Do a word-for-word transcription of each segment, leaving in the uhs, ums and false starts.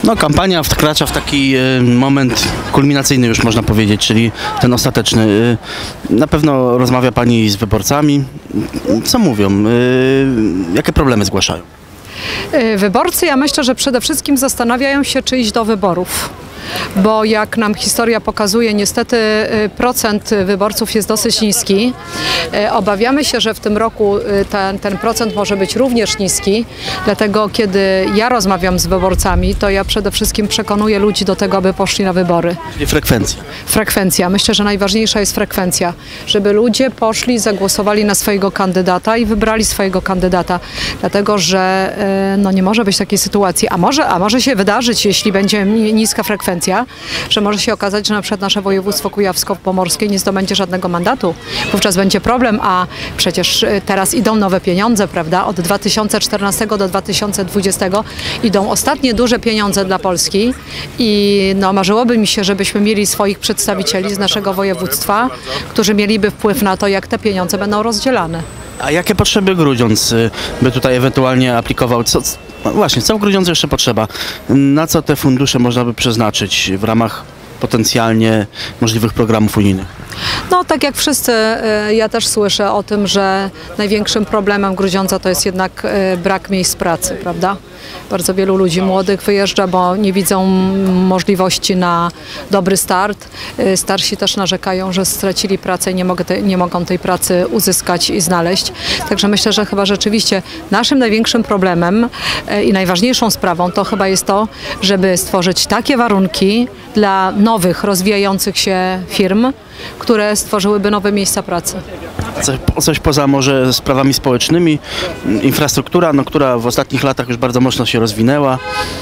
No, kampania wkracza w taki e, moment kulminacyjny, już można powiedzieć, czyli ten ostateczny. E, na pewno rozmawia Pani z wyborcami. Co mówią? E, jakie problemy zgłaszają? Wyborcy, ja myślę, że przede wszystkim zastanawiają się, czy iść do wyborów. Bo jak nam historia pokazuje, niestety procent wyborców jest dosyć niski. Obawiamy się, że w tym roku ten, ten procent może być również niski, dlatego kiedy ja rozmawiam z wyborcami, to ja przede wszystkim przekonuję ludzi do tego, aby poszli na wybory. Czyli frekwencja. Frekwencja. Myślę, że najważniejsza jest frekwencja, żeby ludzie poszli, zagłosowali na swojego kandydata i wybrali swojego kandydata, dlatego że no, nie może być takiej sytuacji, a może, a może się wydarzyć, jeśli będzie niska frekwencja, że może się okazać, że na przykład nasze województwo kujawsko-pomorskie nie zdobędzie żadnego mandatu. Wówczas będzie problem, a przecież teraz idą nowe pieniądze, prawda? Od dwa tysiące czternastego do dwa tysiące dwudziestego idą ostatnie duże pieniądze dla Polski i no, marzyłoby mi się, żebyśmy mieli swoich przedstawicieli z naszego województwa, którzy mieliby wpływ na to, jak te pieniądze będą rozdzielane. A jakie potrzeby Grudziądz by tutaj ewentualnie aplikował? Co, no właśnie, co w Grudziądzu jeszcze potrzeba? Na co te fundusze można by przeznaczyć w ramach potencjalnie możliwych programów unijnych? No tak jak wszyscy, ja też słyszę o tym, że największym problemem Grudziądza to jest jednak brak miejsc pracy, prawda? Bardzo wielu ludzi młodych wyjeżdża, bo nie widzą możliwości na dobry start. Starsi też narzekają, że stracili pracę i nie, mogę te, nie mogą tej pracy uzyskać i znaleźć. Także myślę, że chyba rzeczywiście naszym największym problemem i najważniejszą sprawą to chyba jest to, żeby stworzyć takie warunki dla nowych, rozwijających się firm, które stworzyłyby nowe miejsca pracy. Coś, coś poza może sprawami społecznymi, infrastruktura, no, która w ostatnich latach już bardzo mocno się rozwinęła.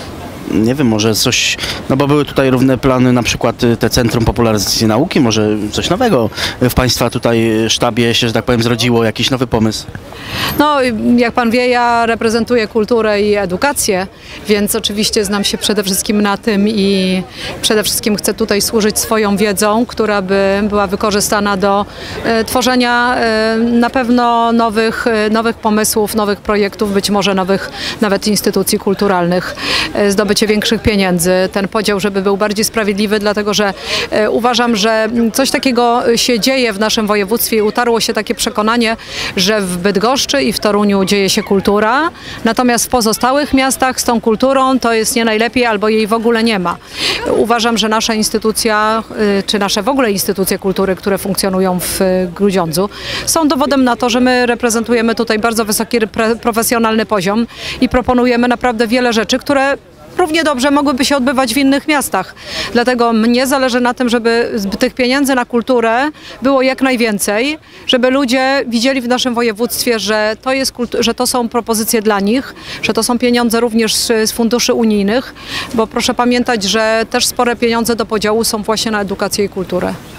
Nie wiem, może coś, no bo były tutaj równe plany, na przykład te Centrum Popularyzacji Nauki, może coś nowego w Państwa tutaj sztabie się, że tak powiem, zrodziło, jakiś nowy pomysł? No, jak Pan wie, ja reprezentuję kulturę i edukację, więc oczywiście znam się przede wszystkim na tym i przede wszystkim chcę tutaj służyć swoją wiedzą, która by była wykorzystana do e, tworzenia e, na pewno nowych, e, nowych pomysłów, nowych projektów, być może nowych nawet instytucji kulturalnych, e, zdobycie większych pieniędzy, ten podział, żeby był bardziej sprawiedliwy, dlatego że e, uważam, że coś takiego się dzieje w naszym województwie i utarło się takie przekonanie, że w Bydgoszczy i w Toruniu dzieje się kultura, natomiast w pozostałych miastach z tą kulturą to jest nie najlepiej albo jej w ogóle nie ma. Uważam, że nasza instytucja, czy nasze w ogóle instytucje kultury, które funkcjonują w Grudziądzu, są dowodem na to, że my reprezentujemy tutaj bardzo wysoki profesjonalny poziom i proponujemy naprawdę wiele rzeczy, które równie dobrze mogłyby się odbywać w innych miastach. Dlatego mnie zależy na tym, żeby tych pieniędzy na kulturę było jak najwięcej, żeby ludzie widzieli w naszym województwie, że to, jest, że to są propozycje dla nich, że to są pieniądze również z, z funduszy unijnych, bo proszę pamiętać, że też spore pieniądze do podziału są właśnie na edukację i kulturę.